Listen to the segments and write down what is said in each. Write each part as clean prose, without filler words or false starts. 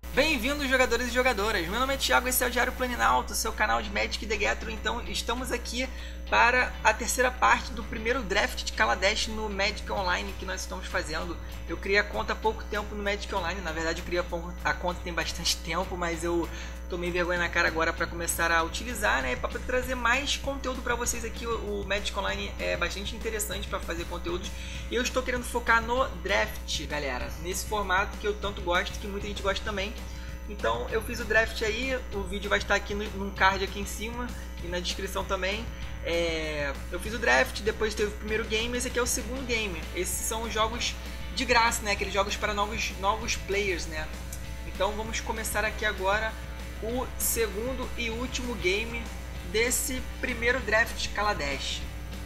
Bem-vindos, jogadores e jogadoras. Meu nome é Thiago, esse é o Diário Planinalto, seu canal de Magic the Gathering. Então, estamos aqui para a terceira parte do primeiro draft de Kaladesh no Magic Online que nós estamos fazendo. Eu criei a conta há pouco tempo no Magic Online, na verdade eu criei a conta tem bastante tempo, mas eu tomei vergonha na cara agora para começar a utilizar, né, para trazer mais conteúdo para vocês aqui. O Magic Online é bastante interessante para fazer conteúdos e eu estou querendo focar no draft, galera, nesse formato que eu tanto gosto, que muita gente gosta também. Então eu fiz o draft aí, o vídeo vai estar aqui num card aqui em cima e na descrição também. Eu fiz o draft, depois teve o primeiro game, esse aqui é o segundo game. Esses são os jogos de graça, né? Aqueles jogos para novos players, né? Então vamos começar aqui agora o segundo e último game desse primeiro draft de Kaladesh.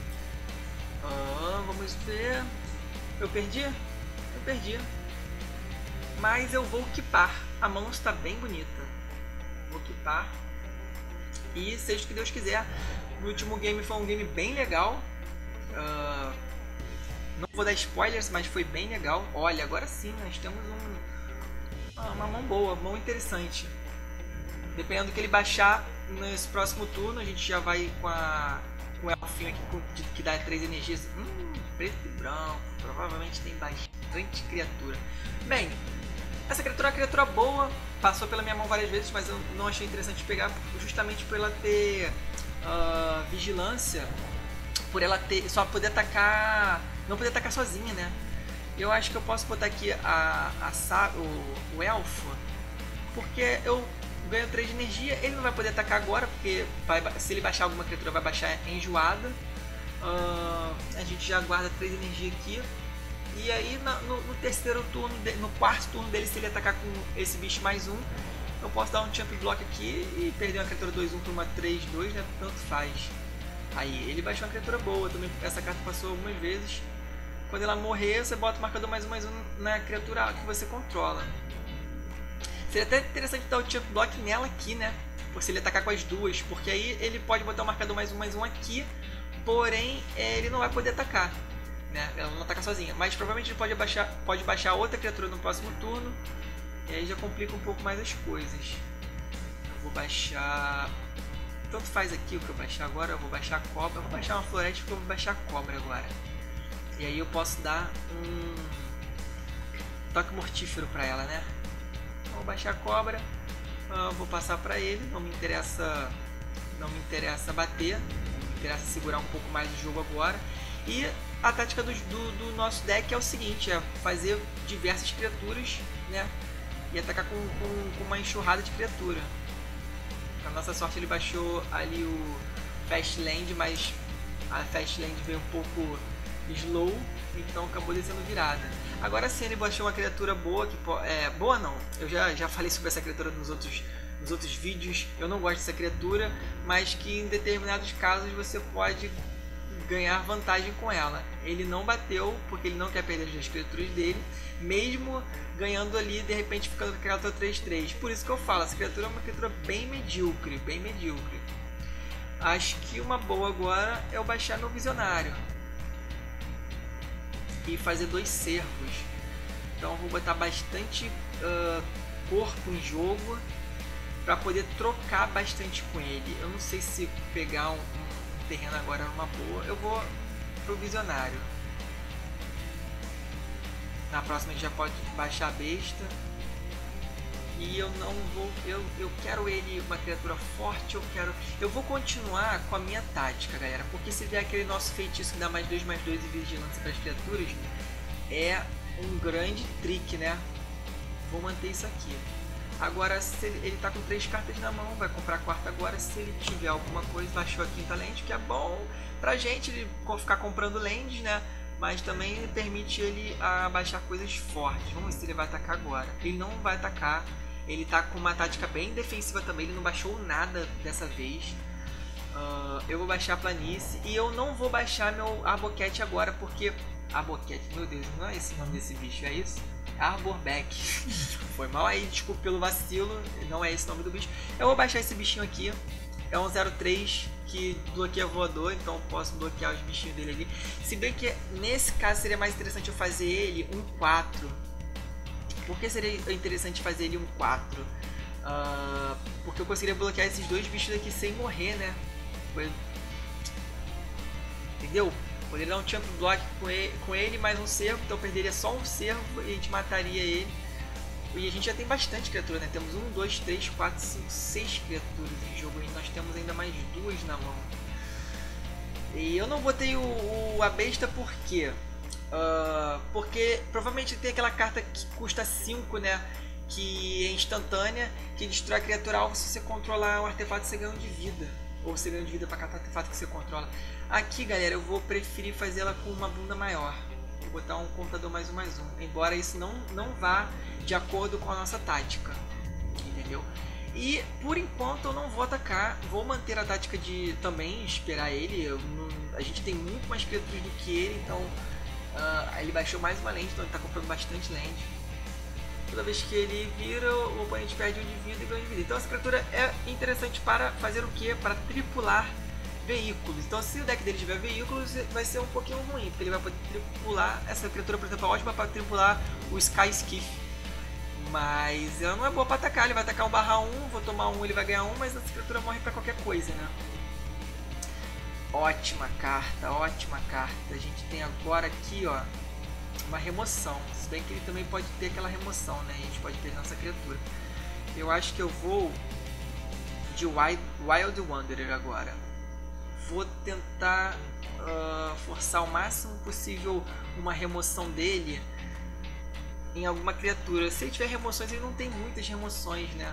Vamos ver. Eu perdi? Eu perdi. Mas eu vou equipar. A mão está bem bonita. Vou equipar. E seja o que Deus quiser. O último game foi um game bem legal. Não vou dar spoilers, mas foi bem legal. Olha, agora sim nós temos uma mão boa, mão interessante. Dependendo do que ele baixar nesse próximo turno, a gente já vai com o elfinho aqui que dá 3 energias. Preto e branco. Provavelmente tem bastante criatura. Bem, essa criatura é uma criatura boa, passou pela minha mão várias vezes, mas eu não achei interessante pegar justamente por ela ter vigilância, por ela ter só poder atacar, não poder atacar sozinha, né? Eu acho que eu posso botar aqui o elfo, porque eu ganho 3 de energia. Ele não vai poder atacar agora, porque se ele baixar alguma criatura vai baixar enjoada. A gente já guarda 3 de energia aqui. E aí no terceiro turno, no quarto turno dele, se ele atacar com esse bicho mais um, eu posso dar um champ block aqui e perder uma criatura 2-1 por uma 3-2, né? Tanto faz. Aí ele baixou uma criatura boa também, essa carta passou algumas vezes. Quando ela morrer, você bota o marcador mais um na criatura que você controla. Seria até interessante dar o champ block nela aqui, né? Por se ele atacar com as duas, porque aí ele pode botar o marcador mais um aqui, porém ele não vai poder atacar. Né? Ela não ataca sozinha, mas provavelmente ele pode baixar outra criatura no próximo turno. E aí já complica um pouco mais as coisas. Eu vou baixar... Tanto faz aqui o que eu baixar agora. Eu vou baixar a cobra. Eu vou baixar uma floresta porque eu vou baixar a cobra agora. E aí eu posso dar um toque mortífero pra ela, né? Vou baixar a cobra. Vou passar pra ele. Não me interessa bater. Me interessa segurar um pouco mais o jogo agora. E a tática do nosso deck é o seguinte, é fazer diversas criaturas, né? E atacar com uma enxurrada de criatura. Na nossa sorte ele baixou ali o Fast Land, mas a Fast Land veio um pouco slow, então acabou descendo virada. Agora sim ele baixou uma criatura boa, boa não, eu já falei sobre essa criatura nos outros vídeos. Eu não gosto dessa criatura, mas que em determinados casos você pode ganhar vantagem com ela. Ele não bateu porque ele não quer perder as duas criaturas dele, mesmo ganhando ali, de repente ficando com aquela 3-3. Por isso que eu falo, essa criatura é uma criatura bem medíocre, bem medíocre. Acho que uma boa agora é eu baixar meu visionário e fazer 2 cervos. Então eu vou botar bastante corpo em jogo para poder trocar bastante com ele. Eu não sei se pegar um terreno agora numa boa, eu vou pro visionário. Na próxima a gente já pode baixar a besta. E eu não vou, eu quero ele uma criatura forte, eu vou continuar com a minha tática, galera, porque se vier aquele nosso feitiço que dá mais 2/2 e vigilância para as criaturas, é um grande trick, né? Vou manter isso aqui. Agora, se ele tá com 3 cartas na mão, vai comprar a quarta agora. Se ele tiver alguma coisa, baixou a quinta land, que é bom pra gente ele ficar comprando lands, né? Mas também permite ele baixar coisas fortes. Vamos ver se ele vai atacar agora. Ele não vai atacar. Ele tá com uma tática bem defensiva também. Ele não baixou nada dessa vez. Eu vou baixar a planície. E eu não vou baixar meu Arboquete agora, porque... Arboquete, meu Deus, não é esse o nome desse bicho, é isso? Arborback. Foi mal aí, desculpa pelo vacilo, não é esse o nome do bicho. Eu vou baixar esse bichinho aqui. É um 03 que bloqueia voador, então eu posso bloquear os bichinhos dele ali. Se bem que nesse caso seria mais interessante eu fazer ele um 4. Por que seria interessante fazer ele um 4? Porque eu conseguiria bloquear esses dois bichos daqui sem morrer, né? Entendeu? Poderia dar um champ block com ele mais um cervo, então eu perderia só um cervo e a gente mataria ele. E a gente já tem bastante criatura, né? Temos 1, 2, 3, 4, 5, 6 criaturas em jogo e nós temos ainda mais 2 na mão. E eu não botei a besta por quê? Porque provavelmente tem aquela carta que custa 5, né? Que é instantânea, que destrói a criatura alvo se você controlar o artefato, você ganha 1 de vida. Ou você ganha de vida para cada artefato que você controla. Aqui, galera, eu vou preferir fazer ela com uma bunda maior. Vou botar um contador mais um. Embora isso não vá de acordo com a nossa tática. Entendeu? E por enquanto eu não vou atacar. Vou manter a tática de também esperar ele. A gente tem muito mais criaturas do que ele, então ele baixou mais uma lente, então ele está comprando bastante lente. Toda vez que ele vira, o oponente perde 1 de vida e ganha de vida. Então essa criatura é interessante para fazer o que? Para tripular veículos. Então se o deck dele tiver veículos, vai ser um pouquinho ruim, porque ele vai poder tripular. Essa criatura, por exemplo, é ótima para tripular o Sky Skiff. Mas ela não é boa para atacar, ele vai atacar 1/1, vou tomar 1, ele vai ganhar 1, mas essa criatura morre para qualquer coisa, né? Ótima carta, ótima carta. A gente tem agora aqui, ó, uma remoção. Se bem que ele também pode ter aquela remoção, né? A gente pode ter nossa criatura. Eu acho que eu vou de Wild Wanderer agora. Vou tentar forçar o máximo possível uma remoção dele em alguma criatura. Se ele tiver remoções, ele não tem muitas remoções, né?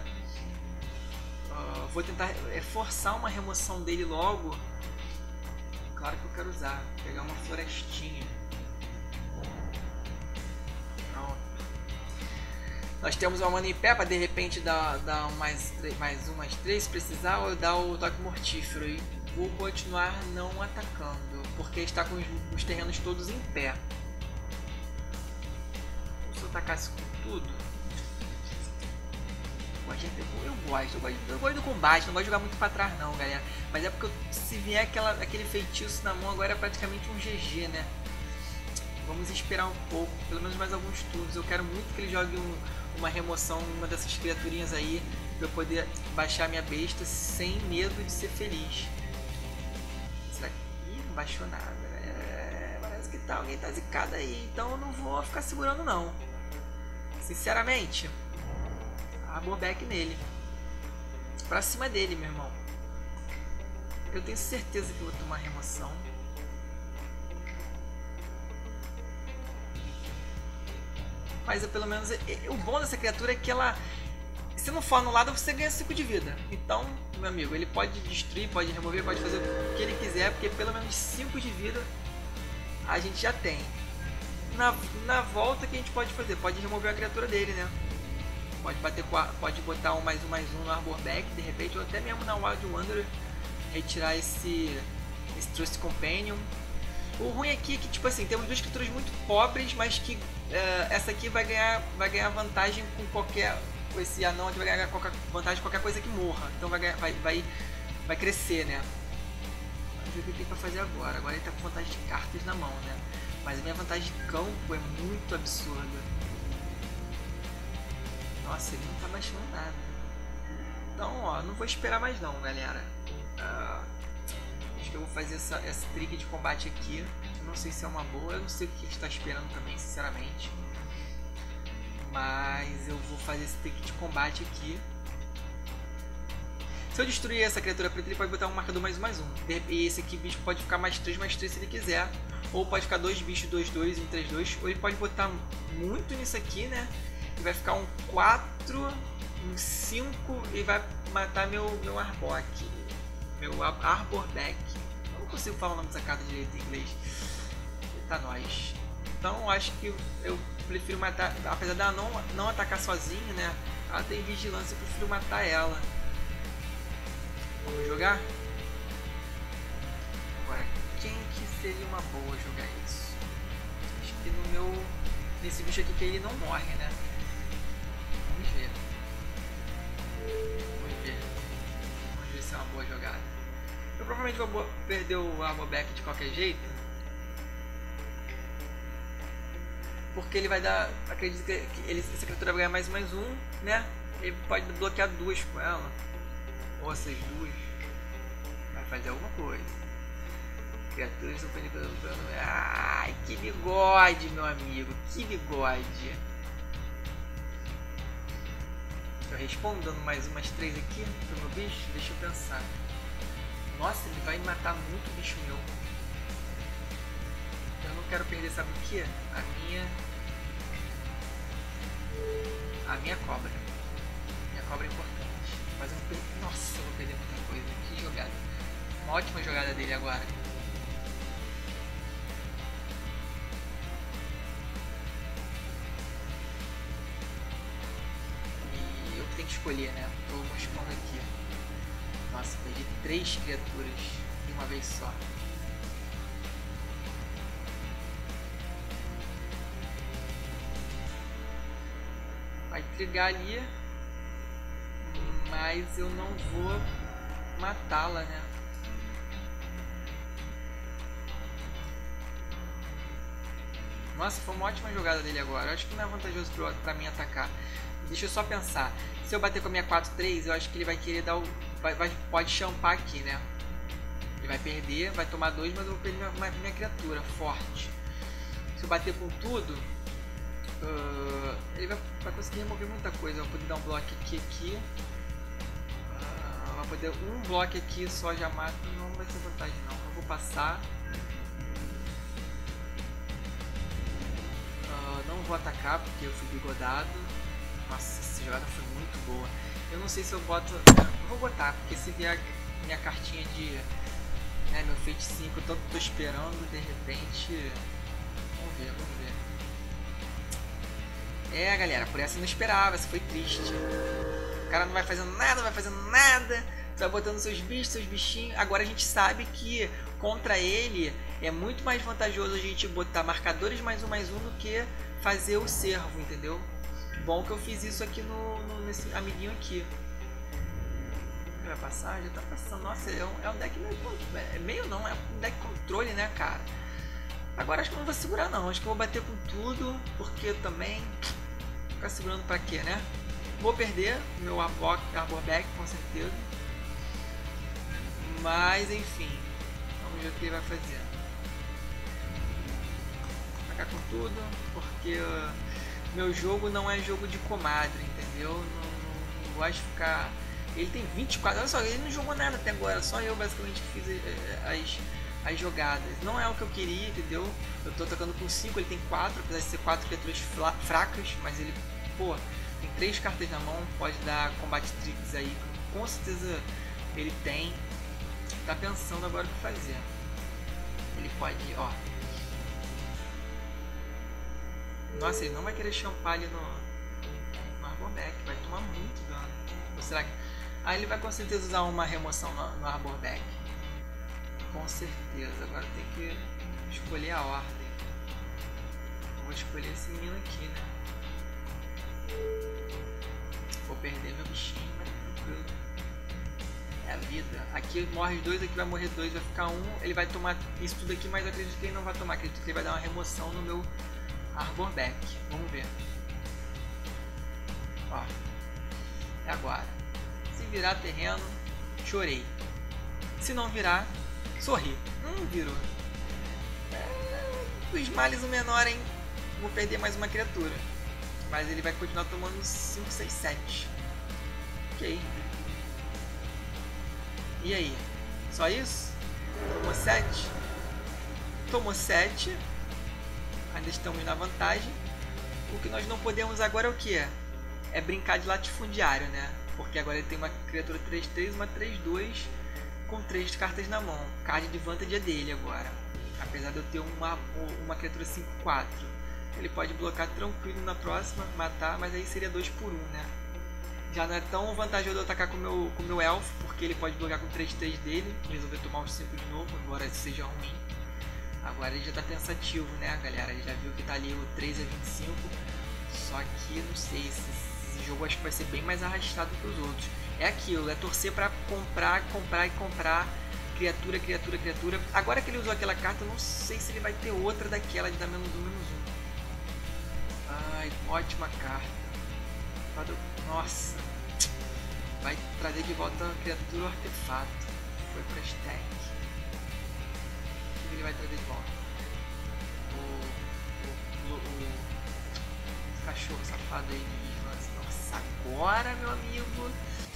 Vou tentar forçar uma remoção dele logo. Claro que eu quero usar. Pegar uma florestinha. Pronto. Nós temos uma mana em pé para de repente dar um mais 1, mais 3 se precisar, ou dar o toque mortífero. E vou continuar não atacando, porque está com os terrenos todos em pé. Se eu atacasse com tudo, eu gosto do combate, não gosto de jogar muito pra trás não, galera. Mas é porque se vier aquele feitiço na mão agora é praticamente um GG, né? Vamos esperar um pouco, pelo menos mais alguns turnos. Eu quero muito que ele jogue uma remoção, uma dessas criaturinhas aí, pra eu poder baixar minha besta sem medo de ser feliz. Será que... Ih, não baixou nada. Parece que alguém tá zicado aí, então eu não vou ficar segurando não. Sinceramente, Arborback nele. Pra cima dele, meu irmão. Eu tenho certeza que vou tomar remoção. Mas pelo menos o bom dessa criatura é que ela, se não for anulada, você ganha 5 de vida. Então, meu amigo, ele pode destruir, pode remover, pode fazer o que ele quiser, porque pelo menos 5 de vida a gente já tem. Na volta que a gente pode fazer, pode remover a criatura dele, né? Pode botar um mais um no Arborback, de repente, ou até mesmo na Wild Wanderer, retirar esse Trust Companion. O ruim aqui é que, tipo assim, temos duas criaturas muito pobres, mas que essa aqui vai ganhar vantagem com qualquer... Esse anão aqui vai ganhar vantagem com qualquer coisa que morra. Então vai crescer, né? Vamos ver o que tem pra fazer agora. Agora ele tá com vantagem de cartas na mão, né? Mas a minha vantagem de campo é muito absurda. Nossa, ele não tá baixando nada. Então, ó, não vou esperar mais não, galera. Acho que eu vou fazer essa trick de combate aqui. Não sei se é uma boa, eu não sei o que está esperando também, sinceramente. Mas eu vou fazer esse trick de combate aqui. Se eu destruir essa criatura preta, ele pode botar um marcador mais um. E esse aqui bicho pode ficar mais 3 se ele quiser. Ou pode ficar 2 bichos 2/2 e um 3/2. Ou ele pode botar muito nisso aqui, né? E vai ficar um 4, um 5 e vai matar meu Arbok. Meu Arborback. Eu não consigo falar o nome dessa carta direito em inglês. Tá nós. Então acho que eu prefiro matar, apesar dela não atacar sozinha, né? Ela tem vigilância, eu prefiro matar ela. Vamos jogar? Agora, quem que seria uma boa jogar isso? Acho que nesse bicho aqui que ele não morre, né? Vamos ver. Vamos ver se é uma boa jogada. Eu provavelmente vou perder o Arborback de qualquer jeito. porque ele vai dar, acredito que essa criatura vai ganhar mais um, né? Ele pode bloquear 2 com ela, ou essas 2, vai fazer alguma coisa. Criaturas surpreendem pelo plano. Ai, que bigode, meu amigo, que bigode. Eu respondendo mais umas 3 aqui pro meu bicho, deixa eu pensar. Nossa, ele vai matar muito bicho meu. Eu não quero perder, sabe o que? A minha cobra. Minha cobra é importante. Mas eu vou perder. Nossa, eu vou perder muita coisa. Que jogada. Uma ótima jogada dele agora. E eu que tenho que escolher, né? Tô mostrando aqui. Nossa, perdi 3 criaturas de uma vez só. Vai trigar ali, mas eu não vou matá-la, né? Nossa, foi uma ótima jogada dele agora. Eu acho que não é vantajoso pra mim atacar. Deixa eu só pensar. Se eu bater com a minha 4-3, eu acho que ele vai querer dar o... pode champar aqui, né? Ele vai perder, vai tomar 2, mas eu vou perder minha criatura forte. Se eu bater com tudo... ele vai conseguir remover muita coisa. Vai poder dar um bloco aqui. Vai poder um bloco aqui só já mata. Não vai ser vantagem não. Eu vou passar. Não vou atacar porque eu fui bigodado. Nossa, essa jogada foi muito boa. Eu não sei se eu boto... Eu vou botar, porque se vier minha cartinha de... né, meu Fate 5, eu tô esperando, de repente... Vamos ver. É, galera, por essa eu não esperava, essa foi triste. O cara não vai fazendo nada, só botando seus bichos, seus bichinhos. Agora a gente sabe que contra ele é muito mais vantajoso a gente botar marcadores mais um do que fazer o servo, entendeu? Bom que eu fiz isso aqui nesse amiguinho aqui. Vai passar? Já tá passando. Nossa, é um deck meio não, é um deck controle, né, cara? Agora acho que eu não vou segurar não, acho que eu vou bater com tudo, porque também ficar segurando pra quê, né? Vou perder meu Arborback com certeza, mas enfim, vamos ver o que ele vai fazer. Vou ficar com tudo, porque meu jogo não é jogo de comadre, entendeu? Não gosto de ficar... Ele tem 24, olha só, ele não jogou nada até agora, só eu basicamente que fiz as jogadas. Não é o que eu queria, entendeu? Eu tô atacando com 5, ele tem 4, apesar de ser 4 criaturas fracas, mas ele, pô, tem 3 cartas na mão, pode dar combate tricks aí, com certeza ele tem. Tá pensando agora o que fazer. Ele pode, ó. Nossa, ele não vai querer champar ali no Arborback, vai tomar muito dano. Ou será que... Ah, ele vai com certeza usar uma remoção no Arborback. Com certeza, agora tem que escolher a ordem. Eu vou escolher esse menino aqui, né? Vou perder meu bichinho, mas tranquilo. É a vida. Aqui morre 2, aqui vai morrer 2, vai ficar 1. Ele vai tomar isso tudo aqui, mas eu acredito que ele não vai tomar. Acredito que ele vai dar uma remoção no meu Arborback. Vamos ver. Ó. É agora. Se virar terreno, chorei. Se não virar, sorri. Virou. Os males o menor, hein? Vou perder mais uma criatura. Mas ele vai continuar tomando 5, 6, 7. Ok. E aí? Só isso? Tomou 7? Tomou 7. Ainda estamos na vantagem. O que nós não podemos agora é o que? É brincar de latifundiário, né? Porque agora ele tem uma criatura 3-3, uma 3-2 com 3 cartas na mão. Card de vantagem é dele agora. Apesar de eu ter uma criatura 5-4. Ele pode bloquear tranquilo na próxima, matar, mas aí seria 2 por 1, né? Já não é tão vantajoso eu atacar com o meu elfo, porque ele pode bloquear com 3-3 dele e resolver tomar os 5 de novo, embora isso seja ruim. Agora ele já tá pensativo, né, galera? Ele já viu que tá ali o 3 a 25. Só que, não sei, esse jogo acho que vai ser bem mais arrastado que os outros. É aquilo, é torcer pra comprar criatura. Agora que ele usou aquela carta, eu não sei se ele vai ter outra daquela de dar -1/-1. Ai, ótima carta. Nossa. Vai trazer de volta a criatura artefato. Foi pra stack. O que ele vai trazer de volta? O cachorro safado aí de vigilância. Nossa, agora, meu amigo.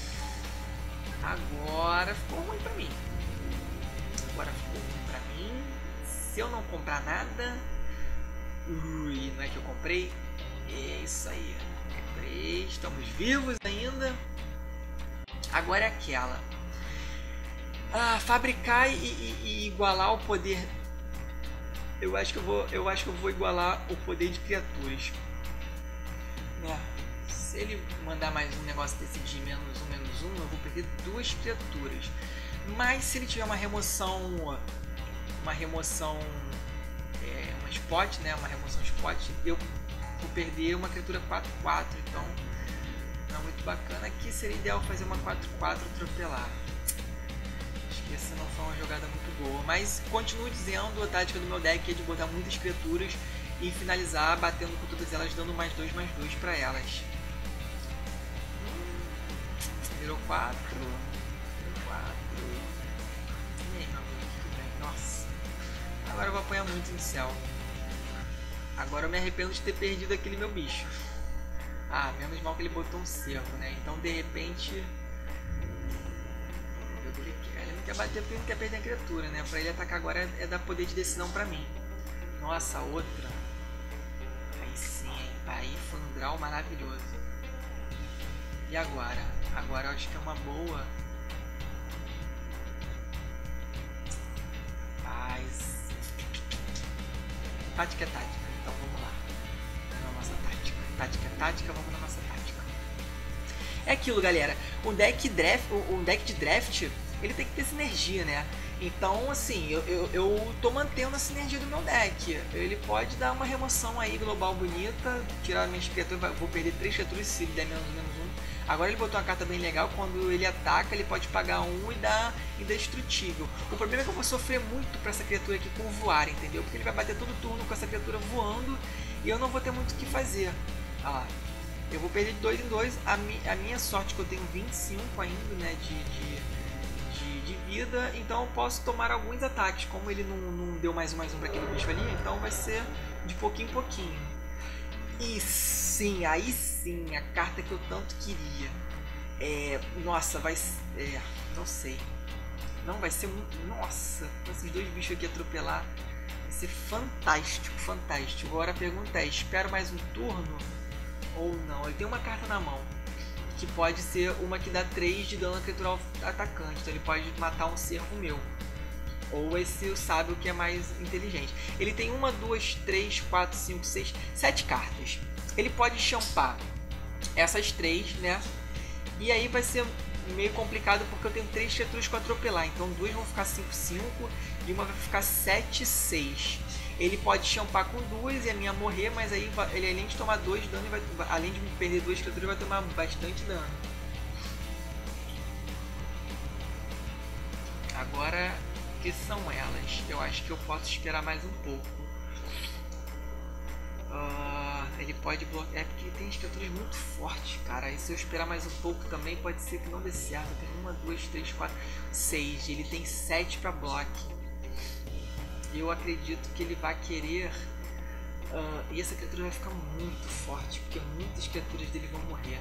Agora ficou ruim pra mim. Agora ficou ruim pra mim. Se eu não comprar nada. Ui, não é que eu comprei? É isso aí. Comprei. Estamos vivos ainda. Agora é aquela. Fabricar e igualar o poder. Eu acho que eu vou igualar o poder de criaturas. Né? Se ele mandar mais um negócio desse de -1, -1, eu vou perder 2 criaturas. Mas se ele tiver uma remoção spot, né? Uma remoção spot, eu vou perder uma criatura 4/4. Então não é muito bacana. Aqui seria ideal fazer uma 4/4 atropelar. Essa não foi uma jogada muito boa, mas continuo dizendo, a tática do meu deck é de botar muitas criaturas e finalizar batendo com todas elas, dando +2/+2 para elas. Virou 4. E aí, meu amigo, tudo bem? Nossa, agora eu vou apanhar muito em céu. Agora eu me arrependo de ter perdido aquele meu bicho. Menos mal que ele botou um cervo, né? Então de repente... Ele não quer bater porque ele não quer perder a criatura, né? Pra ele atacar agora é dar poder de decisão pra mim. Nossa, outra. Aí sim, hein? Aí foi um draw maravilhoso. E agora? Agora eu acho que é uma boa. Mas... tática é tática. Então vamos lá. Vamos na nossa tática. Tática é tática, vamos na nossa tática. É aquilo, galera. O deck de draft... ele tem que ter sinergia, né? Então, assim, eu tô mantendo a sinergia do meu deck. Ele pode dar uma remoção aí global bonita, tirar minhas criaturas, vou perder 3 criaturas se ele der -1. Agora ele botou uma carta bem legal, quando ele ataca, ele pode pagar 1 e dar indestrutível. O problema é que eu vou sofrer muito pra essa criatura aqui com voar, entendeu? Porque ele vai bater todo turno com essa criatura voando e eu não vou ter muito o que fazer. Olha lá. Eu vou perder de 2 em 2. A minha sorte é que eu tenho 25 ainda, né, de vida, então eu posso tomar alguns ataques. Como ele não deu +1/+1 para aquele bicho ali, então vai ser de pouquinho em pouquinho. E sim, aí sim, a carta que eu tanto queria. Nossa, vai ser... não sei. Não, vai ser muito... Nossa, com esses 2 bichos aqui atropelar, vai ser fantástico, fantástico. Agora a pergunta é, espero mais um turno ou não? Ele tem uma carta na mão, que pode ser uma que dá 3 de dano criatural atacante. Então ele pode matar um cervo meu. Ou esse o sábio que é mais inteligente. Ele tem 1, 2, 3, 4, 5, 6, 7 cartas. Ele pode champar essas 3, né? E aí vai ser meio complicado porque eu tenho 3 criaturas com atropelar. Então 2 vão ficar 5/5 e uma vai ficar 7/6. Ele pode champar com 2 e a minha morrer, mas aí ele, além de tomar 2 de dano, além de perder 2 criaturas, vai tomar bastante dano. Agora, que são elas? Eu acho que eu posso esperar mais um pouco. Ele pode bloquear, porque tem criaturas muito fortes, cara. E se eu esperar mais um pouco também, pode ser que não dê certo. Eu tenho 1, 2, 3, 4, 6. Ele tem 7 para bloque. Eu acredito que ele vai querer... e essa criatura vai ficar muito forte, porque muitas criaturas dele vão morrer.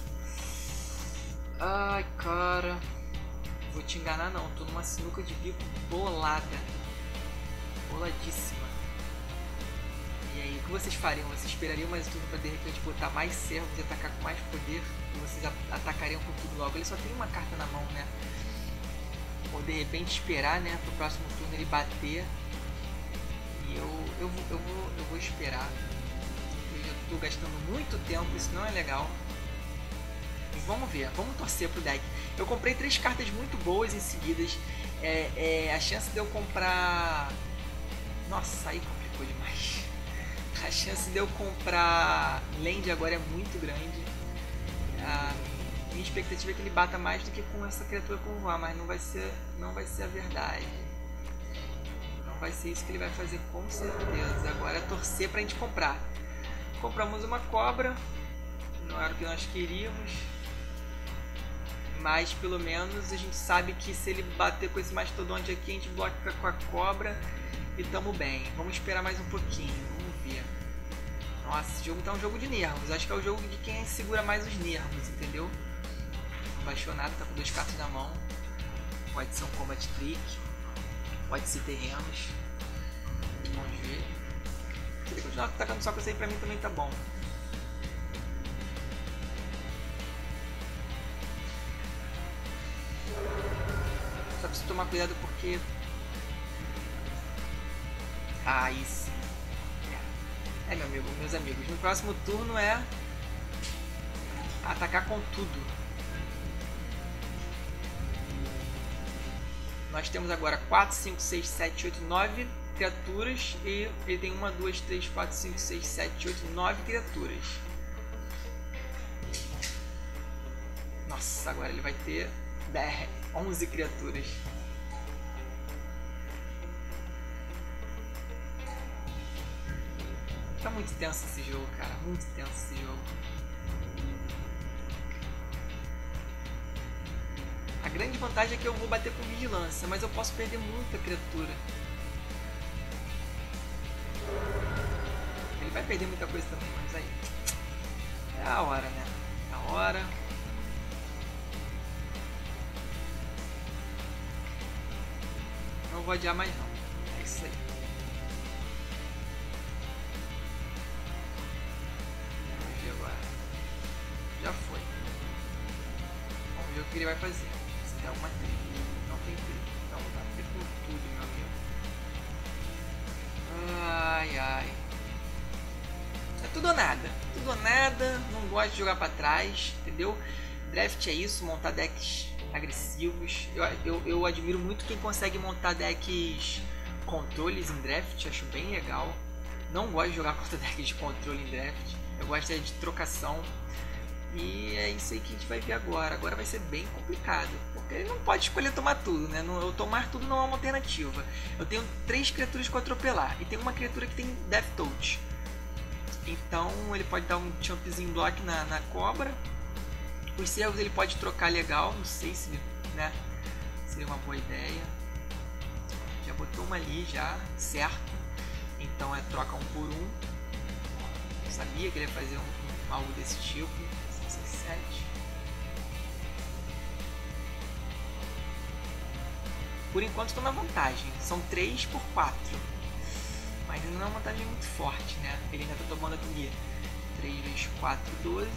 Ai, cara... vou te enganar não, tô numa sinuca de bico bolada. Boladíssima. E aí, o que vocês fariam? Vocês esperariam mais um turno pra de repente botar mais servos e atacar com mais poder? Ou vocês atacariam com tudo logo? Ele só tem uma carta na mão, né? Ou de repente esperar, né, pro próximo turno ele bater. E eu vou esperar. Eu já tô gastando muito tempo, isso não é legal. E vamos ver, vamos torcer pro deck. Eu comprei 3 cartas muito boas em seguidas. A chance de eu comprar... Nossa, aí complicou demais. A chance de eu comprar land agora é muito grande. A minha expectativa é que ele bata mais do que com essa criatura com voar, mas não vai ser a verdade. Não vai ser isso que ele vai fazer com certeza. Agora é torcer pra gente comprar. Compramos uma cobra. Não era o que nós queríamos. Mas pelo menos a gente sabe que se ele bater com esse mastodonte aqui, a gente bloca com a cobra e tamo bem. Vamos esperar mais um pouquinho, vamos ver. Nossa, esse jogo tá um jogo de nervos. Acho que é o jogo de quem segura mais os nervos, entendeu? Não baixou nada, tá com 2 cartas na mão. Pode ser um combat trick, pode ser terrenos. Vamos ver. Se ele continuar atacando só com isso aí, pra mim também tá bom. Só preciso tomar cuidado porque... Ah, isso. Meu amigo, meus amigos, no próximo turno é atacar com tudo. Nós temos agora 4, 5, 6, 7, 8, 9 criaturas e ele tem 1, 2, 3, 4, 5, 6, 7, 8, 9 criaturas. Nossa, agora ele vai ter 10, 11 criaturas. Tá muito tenso esse jogo, cara. Muito tenso esse jogo. A grande vantagem é que eu vou bater com vigilância, mas eu posso perder muita criatura. Ele vai perder muita coisa também, mas aí... É a hora, né? É a hora. Não vou adiar mais não. É isso aí. Vamos ver agora. Já foi. Vamos ver o que ele vai fazer. Se der uma trilha. Não tem trilha. Então dá pra ter com tudo, meu amigo. Ai, ai. É tudo ou nada. Tudo ou nada. Não gosto de jogar pra trás. Entendeu? Draft é isso. Montar decks agressivos. Eu admiro muito quem consegue montar decks controles em draft. Acho bem legal. Não gosto de jogar contra decks de controle em draft. Eu gosto de trocação. E é isso aí que a gente vai ver agora. Agora vai ser bem complicado. Porque ele não pode escolher tomar tudo, né? Eu tomar tudo não é uma alternativa. Eu tenho 3 criaturas com atropelar. E tem uma criatura que tem Death Touch. Então ele pode dar um chumpzinho block na cobra. Os servos ele pode trocar legal. Não sei se, né, seria uma boa ideia. Já botou uma ali já, certo. Então é troca 1 por 1. Eu sabia que ele ia fazer algo desse tipo. 7. Por enquanto estou na vantagem. São 3 por 4. Mas ainda não é uma vantagem muito forte, né? Ele ainda está tomando aqui 3 vezes 4, 12.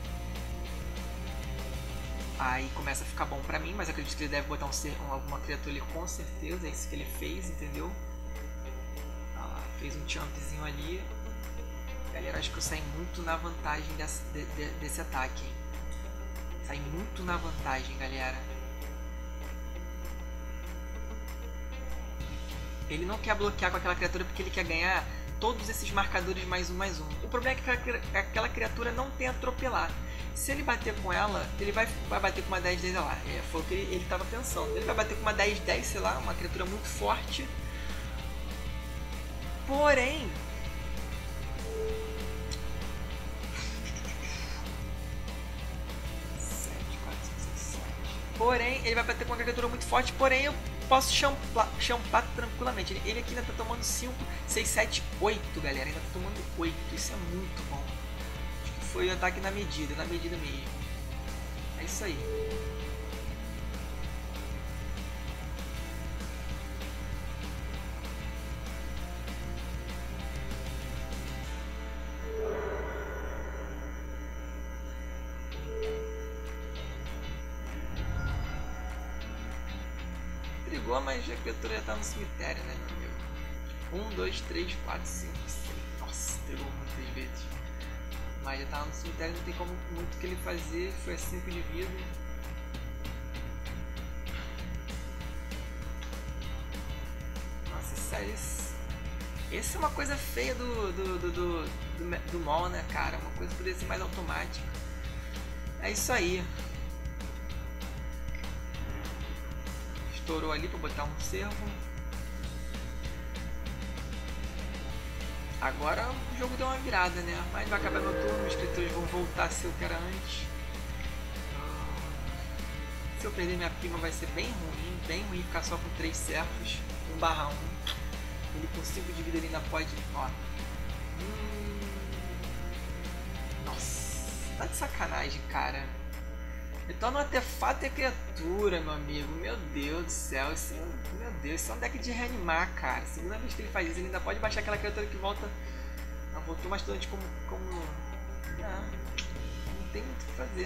Aí começa a ficar bom pra mim, mas acredito que ele deve botar alguma criatura ali com certeza. É isso que ele fez, entendeu? Ah, fez um chumpzinho ali. Galera, acho que eu saí muito na vantagem desse ataque, hein? Saí muito na vantagem, galera. Ele não quer bloquear com aquela criatura porque ele quer ganhar todos esses marcadores +1/+1. O problema é que aquela criatura não tem atropelar. Se ele bater com ela, ele vai bater com uma 10-10, sei lá. Foi o que ele estava pensando. Ele vai bater com uma 10-10, sei lá, uma criatura muito forte. Porém... ele vai bater com uma criatura muito forte, porém eu posso champar tranquilamente. Ele aqui ainda tá tomando 5, 6, 7, 8, galera. Ainda tá tomando 8. Isso é muito bom. Acho que foi o ataque na medida mesmo. É isso aí. Mas a criatura já tá no cemitério, né, meu amigo? 1, 2, 3, 4, 5, 6. Nossa, pegou muitas vezes. Mas já tá no cemitério, não tem como muito que ele fazer. Foi a 5 de vida. Nossa, sério. Essa é uma coisa feia do mall, né, cara? Uma coisa que poderia ser mais automática. É isso aí. Estourou ali para botar um servo. Agora o jogo deu uma virada, né? Mas vai acabar meu turno, os escritores vão voltar a ser o que era antes. Se eu perder minha prima vai ser bem ruim ficar só com 3 servos, 1/1. Ele com 5 de vida ele ainda pode. Ó. Nossa, tá de sacanagem, cara. Então no artefato é criatura, meu amigo. Meu Deus do céu, meu Deus, isso é um deck de reanimar, cara. Segunda vez que ele faz isso, ele ainda pode baixar aquela criatura que volta. Não voltou bastante como. Não tem muito o que fazer.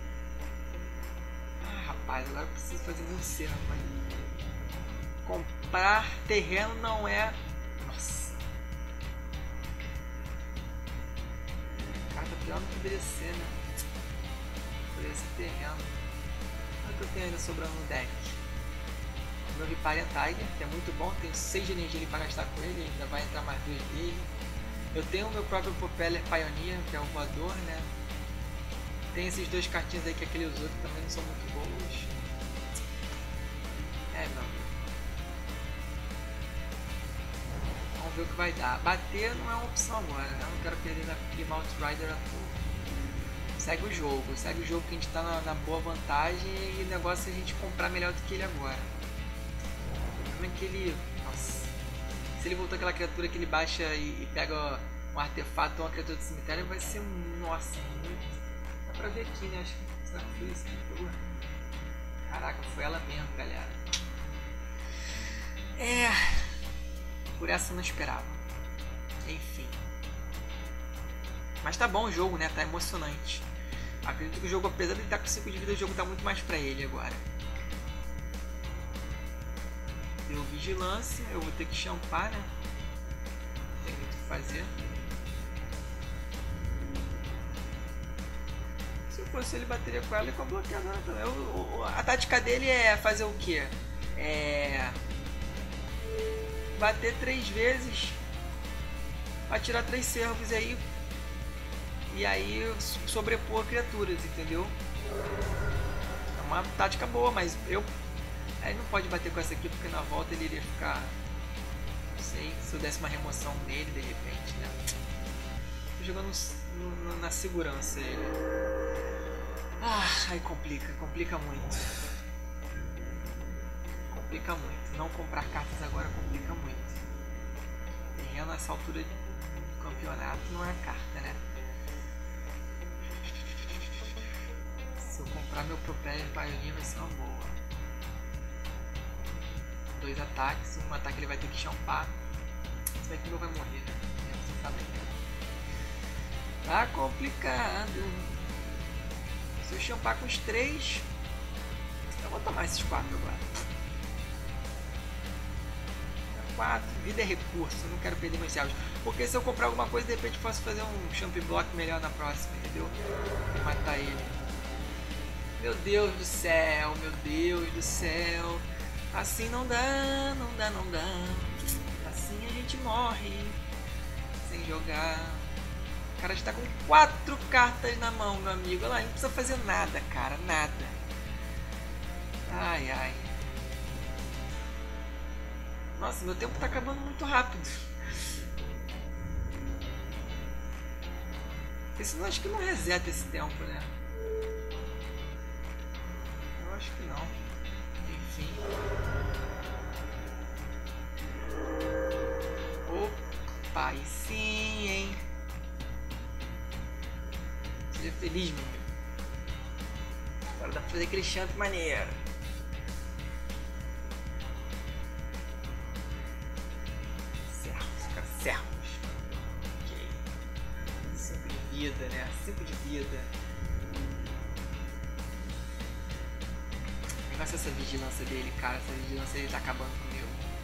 Rapaz, agora eu preciso fazer muito cerro, rapaz. Comprar terreno não é. Nossa. Carta pior não poderia ser, né? Poderia ser terreno. Olha o que eu tenho ainda sobrando no deck. Meu Riparian Tiger, que é muito bom. Tenho 6 de energia ali para gastar com ele. Ainda vai entrar mais 2 dele. Eu tenho o meu próprio Propeller Pioneer, que é o voador, né? Tem esses 2 cartinhas aí que aquele usou que também não são muito boas. Meu amigo. Vamos ver o que vai dar. Bater não é uma opção agora, né? Eu não quero perder na prima Outrider à toa. Segue o jogo que a gente tá na boa vantagem e o negócio é a gente comprar melhor do que ele agora. Como é que ele... Nossa. Se ele voltou aquela criatura que ele baixa e pega um artefato ou uma criatura do cemitério, vai ser... Nossa, muito... Dá pra ver aqui, né? Acho que será que foi isso que pegou? Caraca, foi ela mesmo, galera. Por essa eu não esperava. Enfim. Mas tá bom o jogo, né? Tá emocionante. Acredito que o jogo, apesar de ele estar com 5 de vida, o jogo tá muito mais pra ele agora. Deu vigilância, eu vou ter que champar, né? Não tem muito o que fazer. Se eu fosse ele, bateria com ela e com a bloqueadora também. A tática dele é fazer o quê? Bater 3 vezes, atirar 3 servos aí e aí sobrepor criaturas, entendeu? É uma tática boa, mas aí não pode bater com essa aqui porque na volta ele iria ficar, não sei, se eu desse uma remoção nele de repente, né? Tô jogando na segurança ele. Aí complica muito. Complica muito. Não comprar cartas agora complica muito. Terreno nessa altura do campeonato não é carta, né? Se eu comprar meu Propeller Pioneer vai ser uma boa. 2 ataques, um ataque ele vai ter que champar. Se bem que o meu vai morrer, né? Você sabe que tá complicado. Se eu champar com os 3, eu vou tomar esses 4 agora. 4, vida é recurso, eu não quero perder meus servos. Porque se eu comprar alguma coisa, de repente posso fazer um champ block melhor na próxima, entendeu? E matar ele. Meu Deus do céu, meu Deus do céu. Assim não dá, não dá, não dá. Assim a gente morre sem jogar. O cara está com 4 cartas na mão, meu amigo. Olha lá, não precisa fazer nada, cara, nada. Ai, ai. Nossa, meu tempo tá acabando muito rápido. Porque senão acho que não reseta esse tempo, né? Eu acho que não. Enfim. Opa, e sim, hein? Seja feliz, meu amigo. Agora dá pra fazer aquele champ maneiro. Servos. Ok. 5 de vida, né? 5 de vida. O negócio é essa vigilância dele, cara. Essa vigilância ele tá acabando comigo.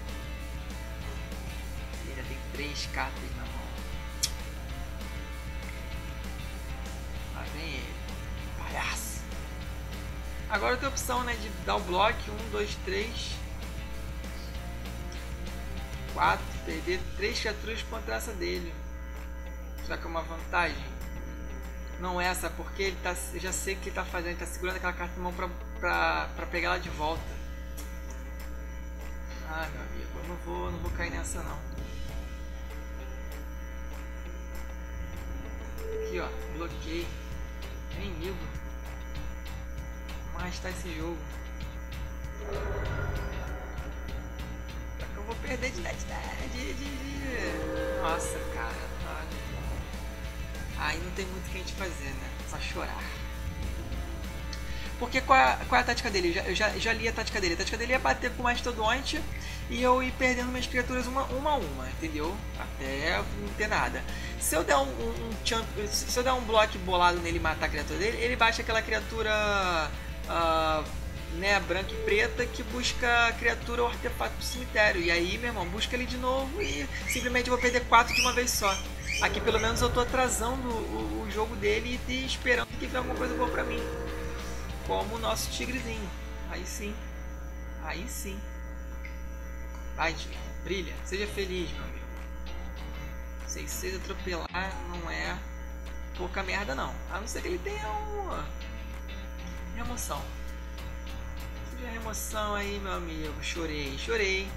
Ele ainda tem 3 cartas na mão. Lá vem ele. Palhaço. Agora eu tenho a opção, né? De dar o bloco. 1, 2, 3. 4, perder 3 criaturas contra essa dele. Será que é uma vantagem? Não é essa, porque ele tá, eu já sei o que ele tá fazendo, ele tá segurando aquela carta na mão pra pegar ela de volta. Ah, meu amigo, eu não vou cair nessa não. Aqui, ó. Bloqueio. É inimigo. Vamos arrastar esse jogo. Só que eu vou perder de... Nossa, cara. Aí não tem muito o que a gente fazer, né? Só chorar. Porque qual é a tática dele? Eu já li a tática dele. A tática dele é bater com o mastodonte e eu ir perdendo minhas criaturas uma a uma, entendeu? Até não ter nada. Se eu der se eu der um bloco bolado nele e matar a criatura dele, ele baixa aquela criatura né, branca e preta que busca a criatura ou artefato do cemitério. E aí, meu irmão, busca ele de novo e simplesmente eu vou perder 4 de uma vez só. Aqui pelo menos eu tô atrasando o jogo dele e esperando que venha alguma coisa boa pra mim. Como o nosso tigrezinho. Aí sim. Aí sim. Vai, tigre. Brilha. Seja feliz, meu amigo. 6/6 atropelar não é pouca merda, não. A não ser que ele tenha uma remoção. Seja remoção aí, meu amigo. Chorei, chorei.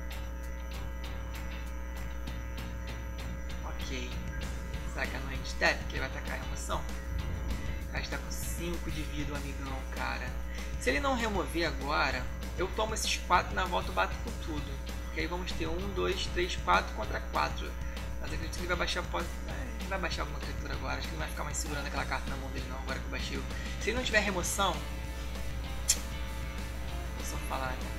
Ok. Será que não é handstep que ele vai atacar a remoção? O cara está com 5 de vida, o amigão, cara. Se ele não remover agora, eu tomo esses 4 na volta e bato com tudo. Porque aí vamos ter 1, 2, 3, 4 contra 4. Mas eu acredito que ele vai baixar. Ele vai baixar alguma criatura agora. Acho que ele não vai ficar mais segurando aquela carta na mão dele, não. Agora que eu baixei. Se ele não tiver remoção. Vou só falar, né?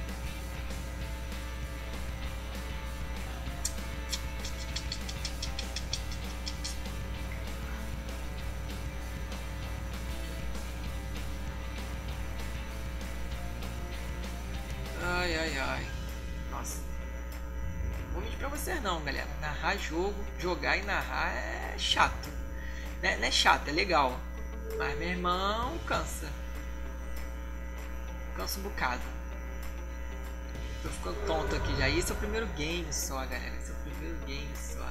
Ai, ai, ai. Nossa. Não vou mentir pra vocês não, galera. Narrar jogo, jogar e narrar é chato. Não é chato, é legal. Mas, meu irmão, cansa. Cansa um bocado. Tô ficando tonto aqui já. E esse é o primeiro game só, galera. Esse é o primeiro game só.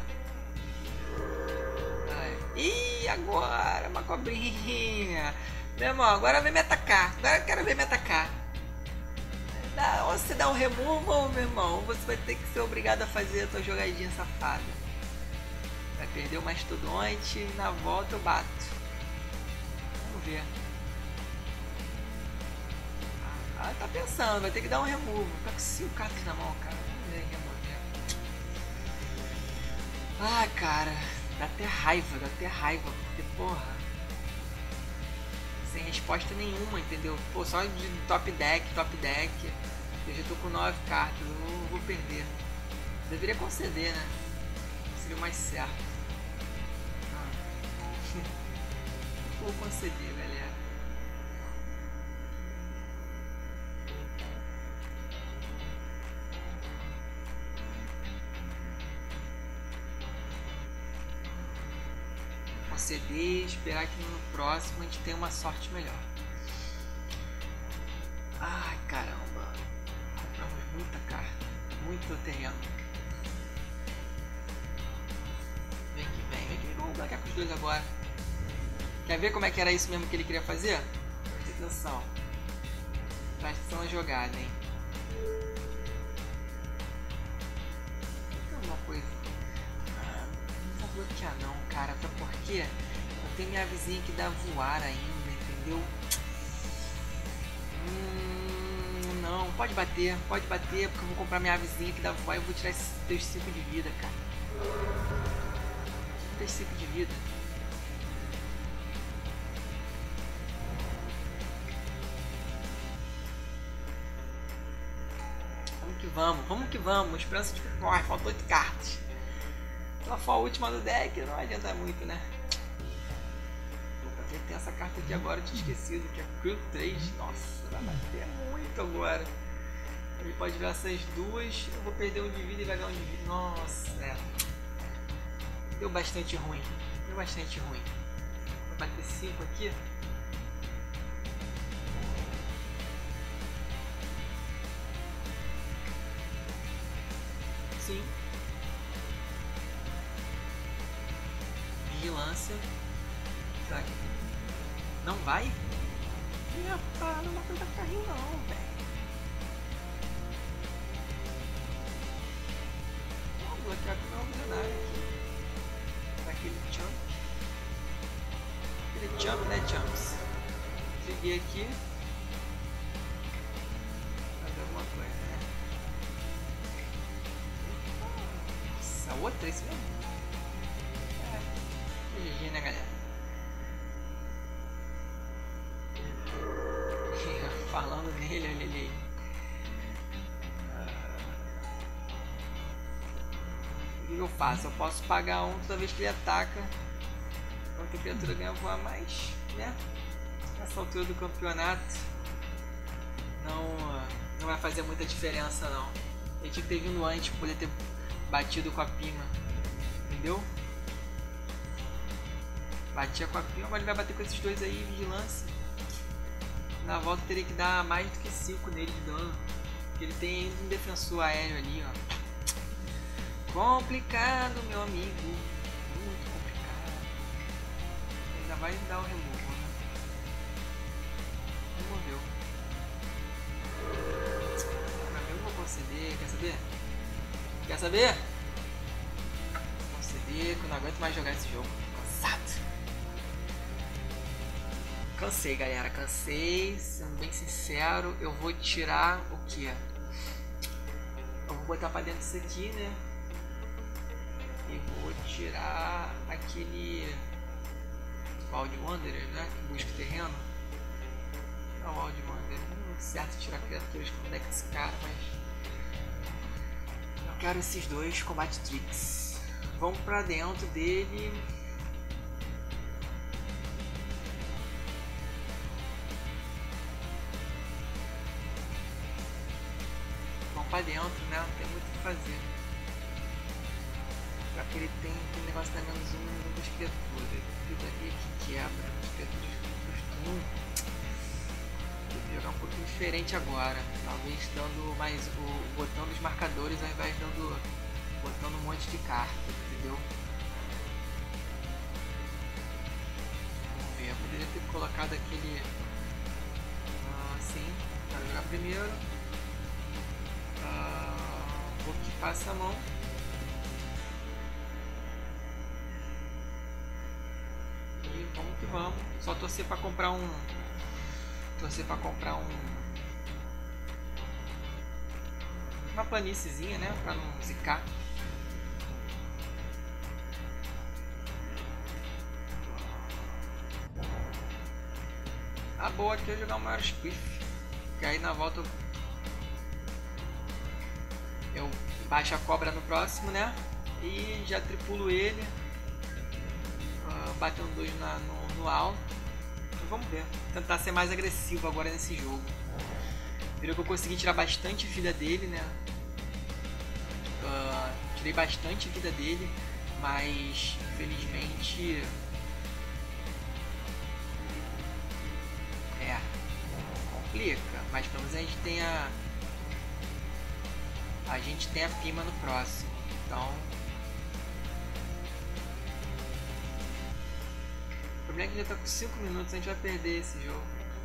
Ai. Ih, agora, uma cobrinha. Meu irmão, agora vem me atacar. Agora eu quero ver me atacar. Ou você dá um removal, meu irmão, ou você vai ter que ser obrigado a fazer a tua jogadinha safada. Vai perder o mastodonte e na volta eu bato. Vamos ver. Tá pensando, vai ter que dar um removal. Tá com 5 cartas na mão, cara. Vamos ver remover. Ah, cara, dá até raiva, porque porra. Sem resposta nenhuma, entendeu? Pô, só de top deck. Eu já tô com 9 cartas, eu vou perder. Deveria conceder, né? Seria o mais certo. Vou conceder, galera. Conceder e esperar que no próximo a gente tenha uma sorte melhor. Ai, caramba. Compramos muita carta. Muito terreno. Vem que vem. Vamos blanquear com os dois agora. Quer ver como é que era isso mesmo que ele queria fazer? Presta atenção. Presta atenção na jogada, hein? Tem alguma coisa. Não vou bloquear não, cara. Até porque eu tenho minha vizinha que dá voar ainda, entendeu? Não, pode bater, porque eu vou comprar minha vizinha que dá voar e eu vou tirar esses teus 5 de vida, cara. Teus 5 de vida. Vamos que vamos. Esperança de corre, faltou 8 cartas. Só for a última do deck, não adianta muito, né? Tem essa carta aqui agora, eu tinha esquecido, que é Quill 3. Nossa, vai bater muito agora. Ele pode virar essas duas, eu vou perder um de vida e vai ganhar um de vida. Nossa, é. Deu bastante ruim. Vou bater 5 aqui. Sim. Vigilância. Será que não vai? Rapaz, não vai tentar carrinho não, velho. Vamos bloquear com o meu visionário aqui. Daquele chunk. Champ, né, Champs? Seguir aqui. Fazer alguma coisa, né? Essa outra, é isso mesmo? GG, né, galera? Falando nele, olha ele aí. O que eu faço? Eu posso pagar um toda vez que ele ataca. A criatura ganha voar mais, né? Nessa altura do campeonato não vai fazer muita diferença não. Ele tinha que ter vindo antes para poder ter batido com a Pima. Entendeu? Batia com a Pima, agora ele vai bater com esses dois aí, vigilância. Na volta teria que dar mais do que 5 nele de dano. Porque ele tem ainda um defensor aéreo ali, ó. Complicado, meu amigo. Muito complicado. Ainda vai dar o removal, né? Removeu. Pra mim eu vou conceder. Quer saber? Quer saber? Vou conceder, que eu não aguento mais jogar esse jogo. Cansado. Cansei, galera, cansei, sendo bem sincero. Eu vou tirar o que? Eu vou botar pra dentro disso aqui, né? E vou tirar aquele Wild Wanderer, né? Que busca terreno. Não, Wild Wanderer, não é muito certo tirar criaturas com o deck desse cara, mas eu quero esses dois Combat Tricks. Vamos pra dentro dele. Pra dentro, né? Não tem muito o que fazer. Já que ele tem um negócio da menos um das criaturas. Tudo ali que quebra. As criaturas que costumam. Vou jogar um pouquinho diferente agora. Talvez dando mais botando os marcadores ao invés de botando um monte de carta, entendeu? Vamos ver. Eu poderia ter colocado aquele assim. Quero jogar primeiro. Vou equipar essa mão. E vamos que vamos. Só torcer para comprar um. Uma planíciezinha, né? Para não zicar. A boa aqui é jogar o maior Squiff. Que aí na volta eu baixo a cobra no próximo, né? E já tripulo ele. Batendo 2 no alto. Então, vamos ver. Tentar ser mais agressivo agora nesse jogo. Viram que eu consegui tirar bastante vida dele, né? Tirei bastante vida dele. Mas infelizmente complica. Mas pelo menos a gente tem a Pima no próximo, então o problema é que já tá com 5 minutos, a gente vai perder esse jogo.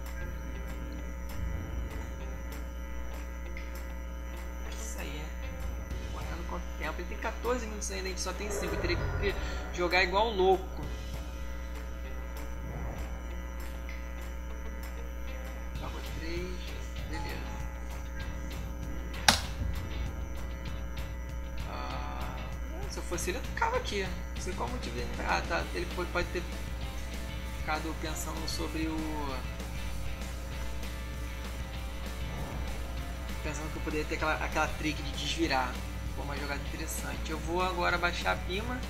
Isso aí correndo quanto tempo? Ele tem 14 minutos ainda, a gente só tem 5, eu teria que jogar igual louco. Joga 3, beleza. Se eu fosse ele, eu ficava aqui. Não sei qual o motivo dele. Ah, tá. Ele pode ter ficado pensando sobre pensando que eu poderia ter aquela trick de desvirar. Foi uma jogada interessante. Eu vou agora baixar a Pima.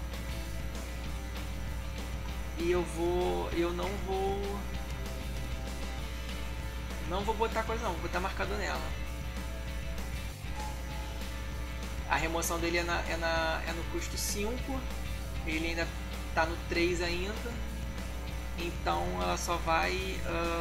E eu não vou botar coisa não. Vou botar marcador nela. A remoção dele é no custo 5. Ele ainda tá no 3 ainda. Então ela só vai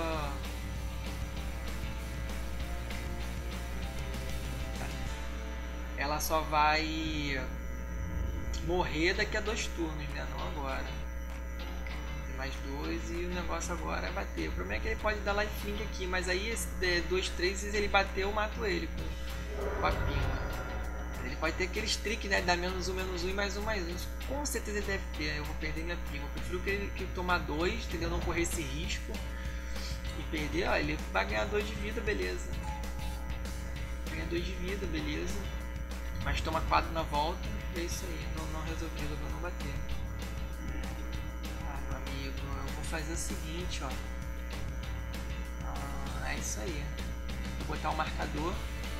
morrer daqui a 2 turnos, né? Não agora. Tem mais 2 e o negócio agora é bater. O problema é que ele pode dar lifelink aqui, mas aí esse 2, 3 ele bater, eu mato ele com a Pima. Ele pode ter aqueles tricks, né? Dar menos um e mais um. Com certeza ele deve ter. Eu vou perder minha prima. Eu prefiro que tomar 2, entendeu? Não correr esse risco. E perder, ó, ele vai ganhar 2 de vida, beleza. Ganha 2 de vida, beleza. Mas toma 4 na volta. É isso aí. Não resolveu não bater. Ah, meu amigo, eu vou fazer o seguinte, ó. É isso aí. Vou botar um marcador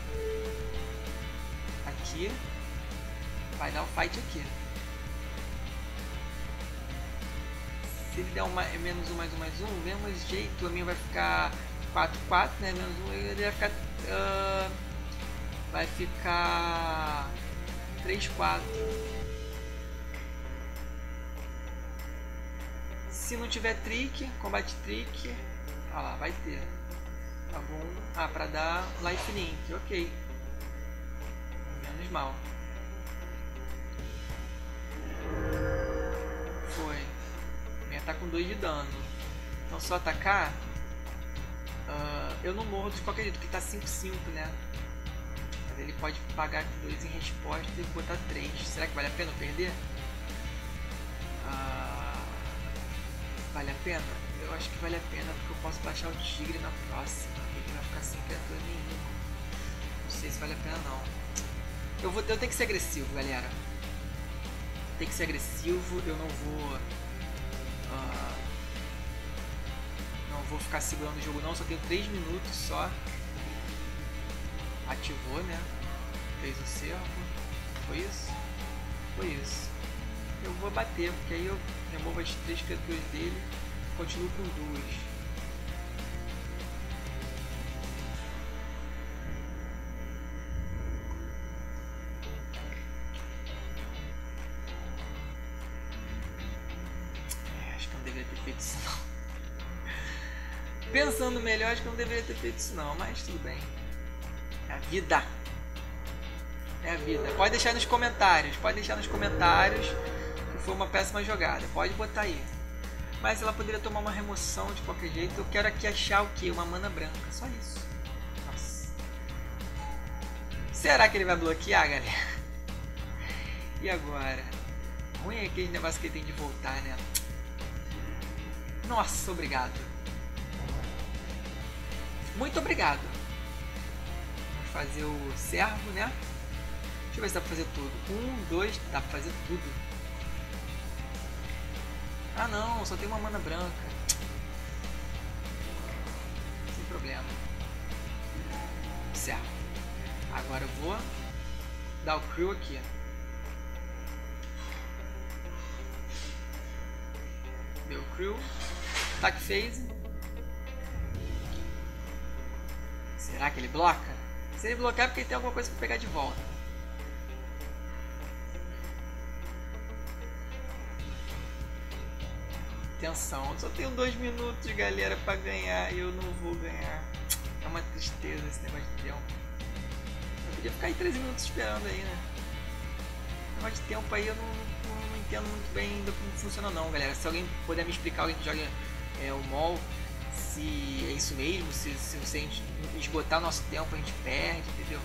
aqui. Vai dar o fight aqui. Se ele der menos um, mais um, mesmo jeito, a minha vai ficar 4-4, né? Menos um, ele vai ficar 3-4. Se não tiver trick, combate trick, olha lá, vai ter. Tá bom? Ah, pra dar lifelink, ok. Menos mal. Foi. Minha tá com 2 de dano. Então só atacar. Eu não morro de qualquer jeito, porque tá 5-5, né? Mas ele pode pagar 2 em resposta e botar 3. Será que vale a pena eu perder? Vale a pena? Eu acho que vale a pena porque eu posso baixar o tigre na próxima. Ele vai ficar sem criatura nenhuma. Não sei se vale a pena não. Eu tenho que ser agressivo, galera. Tem que ser agressivo. Eu não vou... não vou ficar segurando o jogo não. Só tenho 3 minutos só. Ativou, né? Fez o cerco. Foi isso? Foi isso. Eu vou bater, porque aí eu removo as 3 criaturas dele. Continuo com 2. Acho que eu não deveria ter feito isso não. Pensando melhor, acho que eu não deveria ter feito isso não, mas tudo bem. É a vida. É a vida. Pode deixar nos comentários. Que foi uma péssima jogada. Pode botar aí. Mas ela poderia tomar uma remoção de qualquer jeito. Eu quero aqui achar o que? Uma mana branca. Só isso. Nossa. Será que ele vai bloquear, galera? E agora? Ruim é aquele negócio que ele tem de voltar, né? Nossa, obrigado. Muito obrigado. Vamos fazer o servo, né? Deixa eu ver se dá pra fazer tudo. 1, 2, dá pra fazer tudo. Ah não, só tem uma mana branca. Sem problema. Certo. Agora eu vou dar o crew aqui. Deu o crew. Ataque phase. Será que ele bloca? Se ele bloquear é porque ele tem alguma coisa pra pegar de volta. Atenção, só tenho 2 minutos, galera, pra ganhar e eu não vou ganhar. É uma tristeza esse negócio de tempo. Eu podia ficar aí 13 minutos esperando aí, né? Esse negócio de tempo aí eu não entendo muito bem ainda como funciona não, galera. Se alguém puder me explicar, alguém que joga o MOL, se é isso mesmo, se a gente esgotar o nosso tempo a gente perde, entendeu?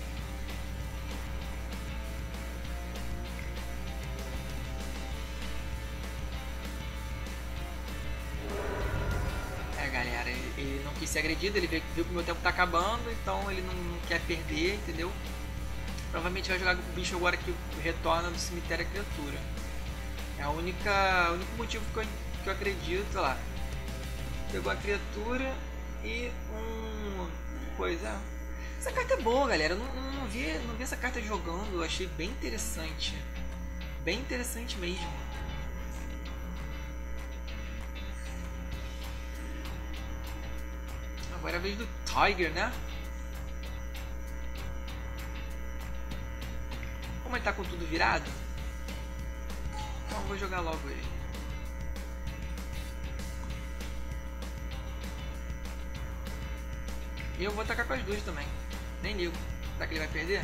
Galera, ele não quis ser agredido, ele viu que o meu tempo tá acabando, então ele não quer perder, entendeu? Provavelmente vai jogar com o bicho agora que retorna do cemitério a criatura. É o único motivo que eu acredito, olha lá. Pegou a criatura e coisa. Essa carta é boa, galera. Eu não vi essa carta jogando, eu achei bem interessante. Bem interessante mesmo. Agora é a vez do Tiger, né? Como ele tá com tudo virado, então eu vou jogar logo ele. E eu vou atacar com as 2 também. Nem ligo. Será que ele vai perder?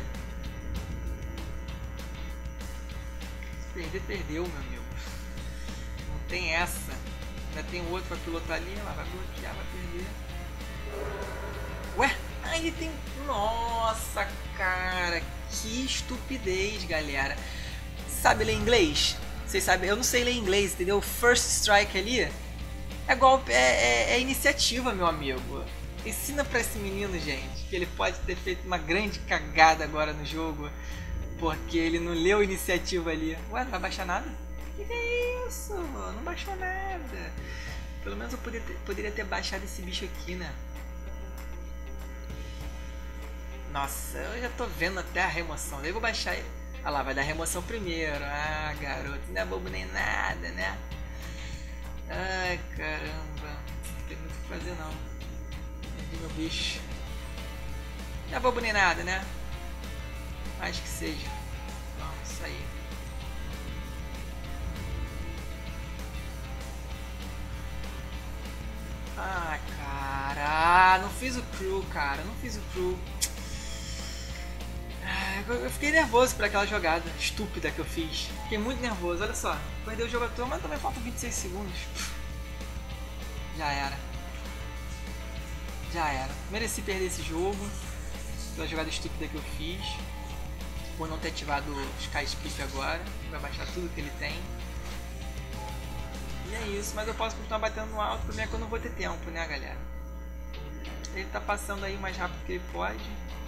Se perder, perdeu, meu amigo. Não tem essa. Ainda tem outro pra pilotar ali. Ela vai bloquear, vai perder. Ué? Ai, ele tem... Nossa, cara, que estupidez, galera. Sabe ler inglês? Vocês sabem, eu não sei ler inglês, entendeu? First strike ali é golpe, é iniciativa, meu amigo. Ensina pra esse menino, gente, que ele pode ter feito uma grande cagada agora no jogo, porque ele não leu iniciativa ali. Ué, não vai baixar nada? Que é isso? Não baixou nada. Pelo menos eu poderia ter baixado esse bicho aqui, né? Nossa, eu já tô vendo até a remoção. Daí eu vou baixar ele. Ah lá, vai dar remoção primeiro. Ah, garoto, não é bobo nem nada, né? Ai, caramba. Não tem muito o que fazer, não. Aqui meu bicho. Não é bobo nem nada, né? Acho que seja. Vamos sair. Ah, cara. Não fiz o crew, cara. Não fiz o crew. Eu fiquei nervoso por aquela jogada estúpida que eu fiz. Fiquei muito nervoso, olha só. Perdeu o jogo à toa, mas também faltam 26 segundos. Já era. Já era. Mereci perder esse jogo pela jogada estúpida que eu fiz. Por não ter ativado o Sky Skip agora. Vai baixar tudo que ele tem. E é isso, mas eu posso continuar batendo no alto. O problema é que eu não vou ter tempo, né, galera? Ele tá passando aí o mais rápido que ele pode.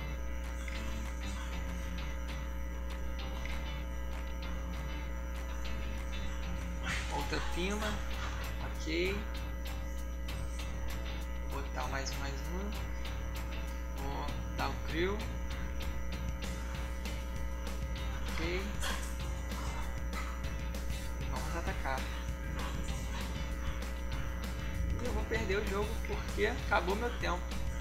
Outra pima, ok. Vou botar mais um. Vou dar o crew. Ok. E vamos atacar. E eu vou perder o jogo porque acabou meu tempo.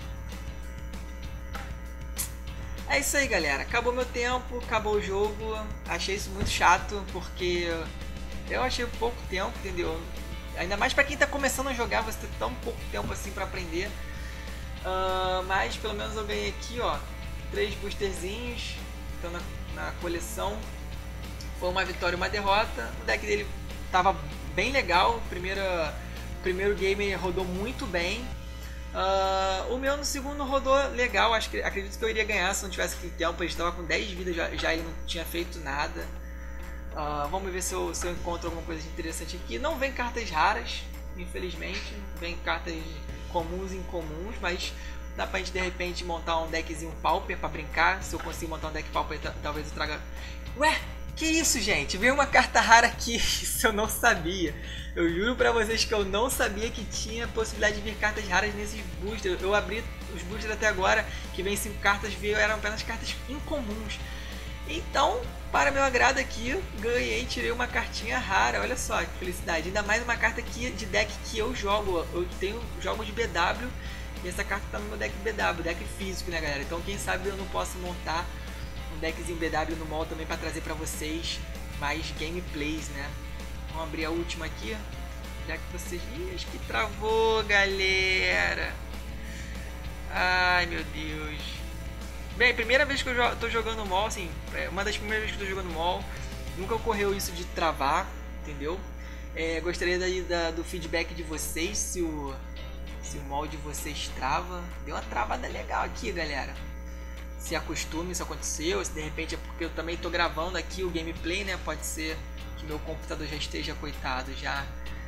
É isso aí, galera. Acabou meu tempo, acabou o jogo. Achei isso muito chato porque eu achei pouco tempo, entendeu? Ainda mais pra quem tá começando a jogar, você ter tão pouco tempo assim pra aprender. Mas pelo menos eu ganhei aqui, ó, 3 boosterzinhos. Então na coleção foi uma vitória e uma derrota. O deck dele tava bem legal. Primeiro game rodou muito bem. O meu no segundo rodou legal. Acredito que eu iria ganhar se não tivesse aquele tempo. Ele estava com 10 vidas, já ele não tinha feito nada. Vamos ver se eu encontro alguma coisa interessante aqui. Não vem cartas raras, infelizmente. Vem cartas comuns e incomuns, mas dá pra gente de repente montar um deckzinho Pauper pra brincar. Se eu conseguir montar um deck Pauper, talvez eu traga... Ué, que isso, gente? Veio uma carta rara aqui, isso eu não sabia. Eu juro pra vocês que eu não sabia que tinha possibilidade de vir cartas raras nesses boosters. Eu abri os boosters até agora, que vem 5 cartas, eram apenas cartas incomuns. Então, para meu agrado aqui, ganhei, tirei uma cartinha rara, olha só que felicidade. Ainda mais uma carta aqui de deck que eu jogo, eu jogo de BW e essa carta tá no meu deck BW, deck físico, né, galera? Então quem sabe eu não posso montar um deckzinho BW no mall também para trazer para vocês mais gameplays, né? Vamos abrir a última aqui, já que vocês... Ih, acho que travou, galera. Ai, meu Deus. Bem, primeira vez que eu tô jogando mall, assim, uma das primeiras vezes que eu tô jogando mall, nunca ocorreu isso de travar, entendeu? Gostaria do feedback de vocês, se o mall de vocês trava. Deu uma travada legal aqui, galera. Se acostume, isso aconteceu, se de repente é porque eu também tô gravando aqui o gameplay, né? Pode ser que meu computador já esteja, coitado, já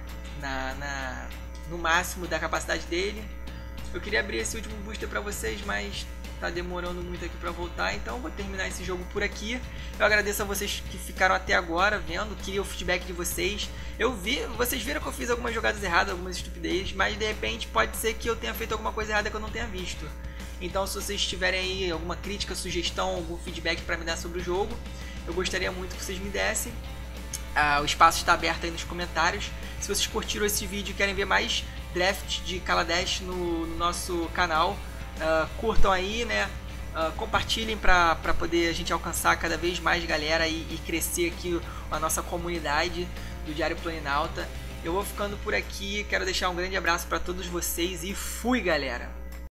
no máximo da capacidade dele. Eu queria abrir esse último booster pra vocês, mas tá demorando muito aqui pra voltar, então vou terminar esse jogo por aqui. Eu agradeço a vocês que ficaram até agora vendo, queria o feedback de vocês. Vocês viram que eu fiz algumas jogadas erradas, algumas estupidezes, mas de repente pode ser que eu tenha feito alguma coisa errada que eu não tenha visto. Então se vocês tiverem aí alguma crítica, sugestão, algum feedback pra me dar sobre o jogo, eu gostaria muito que vocês me dessem. O espaço está aberto aí nos comentários. Se vocês curtiram esse vídeo e querem ver mais draft de Kaladesh no nosso canal, curtam aí, né? Compartilhem para poder a gente alcançar cada vez mais galera e crescer aqui a nossa comunidade do Diário Planinauta. Eu vou ficando por aqui, quero deixar um grande abraço para todos vocês e fui, galera!